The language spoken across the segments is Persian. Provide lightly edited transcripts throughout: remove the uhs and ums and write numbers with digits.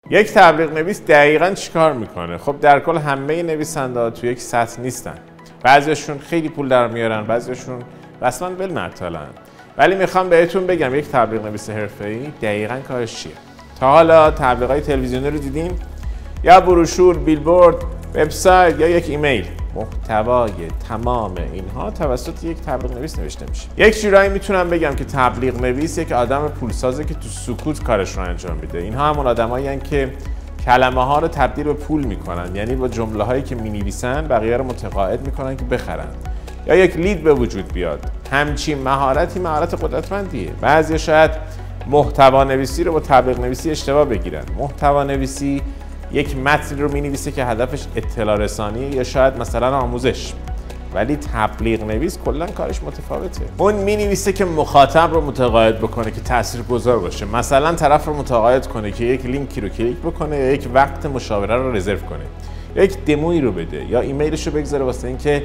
یک تبلیغ نویس دقیقاً چیکار میکنه؟ خب در کل همه نویسنده‌ها تو یک سطح نیستن. بعضیشون خیلی پول در میارن، بعضیشون رسما بالمعطلن. ولی میخوام بهتون بگم یک تبلیغ نویس حرفه‌ای دقیقاً کارش چیه. تا حالا تبلیغات تلویزیونی رو دیدین؟ یا بروشور، بیلبورد، وبسایت یا یک ایمیل؟ محتوای تمام اینها توسط یک تبلیغ نویس نوشته میشه. یک جورایی میتونم بگم که تبلیغ نویس یک آدم پولسازه که تو سکوت کارش رو انجام میده. اینها همون آدمایی هستن که کلمه ها رو تبدیل به پول میکنن، یعنی با جمله هایی که مینویسن بقیه رو متقاعد میکنن که بخرن یا یک لید به وجود بیاد. همچین مهارتی مهارت قدرتمندیه. بعضیا شاید محتوا نویسی رو با تبلیغ نویسی اشتباه بگیرن. محتوا نویسی یک متن رو می‌نویسه که هدفش اطلاع رسانی یا شاید مثلا آموزش، ولی تبلیغ نویس کلا کارش متفاوته. اون می‌نویسه که مخاطب رو متقاعد بکنه که تاثیرگذار باشه، مثلا طرف رو متقاعد کنه که یک لینکی رو کلیک بکنه یا یک وقت مشاوره رو رزرو کنه یا یک دمویی رو بده یا ایمیلش رو بگذاره واسه اینکه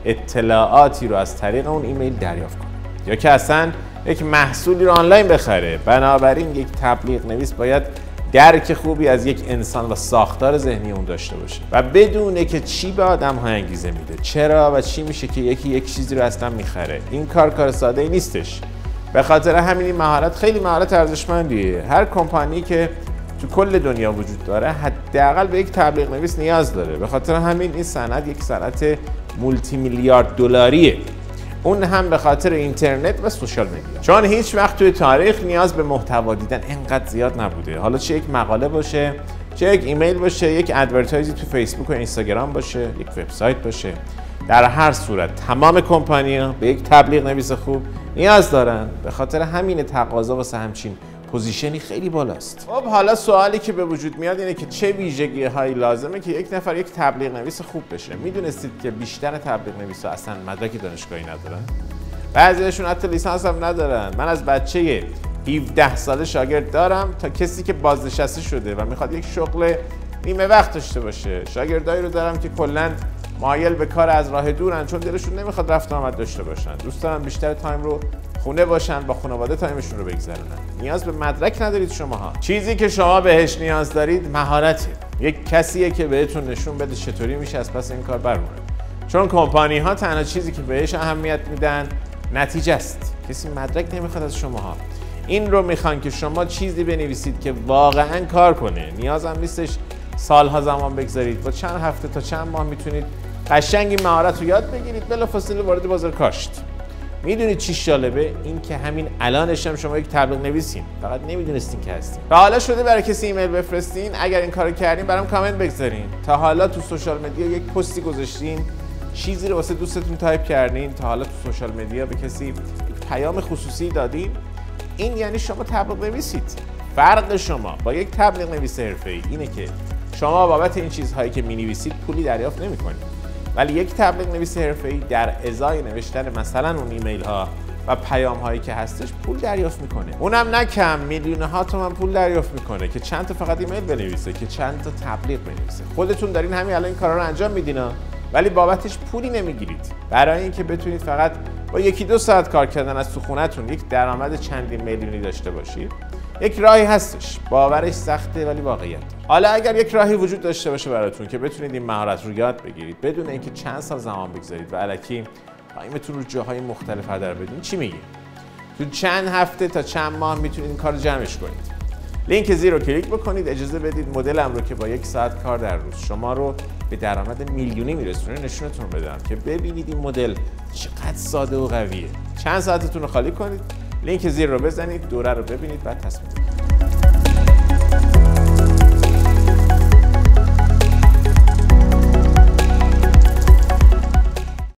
اطلاعاتی رو از طریق اون ایمیل دریافت کنه یا که اصلا یک محصولی رو آنلاین بخره. بنابراین یک تبلیغ نویس باید درک خوبی از یک انسان و ساختار ذهنی اون داشته باشه و بدونه که چی به آدم‌ها انگیزه میده، چرا و چی میشه که یکی یک چیزی رو اصلا میخره. این کار ساده ای نیستش. به خاطر همین این مهارت خیلی مهارت ارزشمندیه. هر کمپانی که تو کل دنیا وجود داره حداقل به یک تبلیغ نویس نیاز داره. به خاطر همین این صنعت یک صنعت مولتی میلیارد دلاریه. اون هم به خاطر اینترنت و سوشال مدیا، چون هیچ وقت توی تاریخ نیاز به محتوا دیدن اینقدر زیاد نبوده. حالا چه یک مقاله باشه، چه یک ایمیل باشه، یک ادورتایزی تو فیسبوک و اینستاگرام باشه، یک وبسایت باشه، در هر صورت تمام کمپانی‌ها به یک تبلیغ نویس خوب نیاز دارن. به خاطر همین تقاضا واسه همچین پوزیشنی خیلی بالاست. خب حالا سوالی که به وجود میاد اینه که چه ویژگی‌هایی لازمه که یک نفر یک تبلیغ نویس خوب بشه؟ میدونستید که بیشتر تبلیغ نویسا اصلا مدرک دانشگاهی ندارن؟ بعضیشون حتی لیسانس هم ندارن. من از بچه 17 ساله شاگرد دارم تا کسی که بازنشسته شده و میخواد یک شغل نیمه وقت داشته باشه. شاگردایی رو دارم که کلاً مایل به کار از راه دورن، چون دلشون نمیخواد رفت و آمد داشته باشن. دوست دارن بیشتر تایم رو خونه باشن، با خانواده تایمشون رو بگذرونن. نیاز به مدرک ندارید شماها. چیزی که شما بهش نیاز دارید مهارته. یک کسیه که بهتون نشون بده چطوری میشه از پس این کار برمونه. چون کمپانی ها تنها چیزی که بهش اهمیت میدن نتیجه است. کسی مدرک نمیخواد از شماها. این رو میخوان که شما چیزی بنویسید که واقعا کار کنه. نیاز هم نیستش سالها زمان بگذارید. با چند هفته تا چند ماه میتونید قشنگ این مهارت رو یاد بگیرید، بلافاصله وارد بازار کاشت. میدونید چی جالبه؟ این که همین الانش هم شما یک تبلیغ نویسین، فقط نمیدونستین که هستین. تا حالا شده برای کسی ایمیل بفرستین؟ اگر این کارو کردین برام کامنت بگذارین. تا حالا تو سوشال مدیا یک پستی گذاشتین، چیزی رو واسه دوستتون تایپ کردین؟ تا حالا تو سوشال مدیا به کسی یک پیام خصوصی دادین؟ این یعنی شما تبلیغ نویسید. فرق شما با یک تبلیغ نویس حرفه‌ای اینه که شما بابت این چیزهایی که می‌نویسید پولی دریافت نمی‌کنید. ولی یک تبلیغ نویس حرفه‌ای در ازای نوشتن مثلا اون ایمیل ها و پیام هایی که هستش پول دریافت میکنه. اونم نه کم میلیون ها تومن پول دریافت میکنه که چند تا فقط ایمیل بنویسه، که چند تا تبلیغ بنویسه. خودتون دارین همین الان این کارا رو انجام میدین ولی بابتش پولی نمیگیرید. برای اینکه بتونید فقط با یکی دو ساعت کار کردن از تو خونتون یک درآمد چندین میلیونی داشته باشید، یک راهی هستش. باورش سخته ولی واقعیت. حالا اگر یک راهی وجود داشته باشه براتون که بتونید این مهارت رو یاد بگیرید بدون اینکه چند سال زمان بگذارید و الکی تایمتون رو جاهای مختلف هدر بدین، چی میگی؟ تو چند هفته تا چند ماه میتونید این کار رو جمعش کنید. لینک زیر رو کلیک بکنید، اجازه بدید مدلم رو که با یک ساعت کار در روز شما رو به درآمد میلیونی میرسونه نشونتون بدم که ببینید این مدل چقدر ساده و قویه. چند ساعتتون رو خالی کنید، لینک زیر رو بزنید، دوره رو ببینید، بعد تصمیم بگیرید.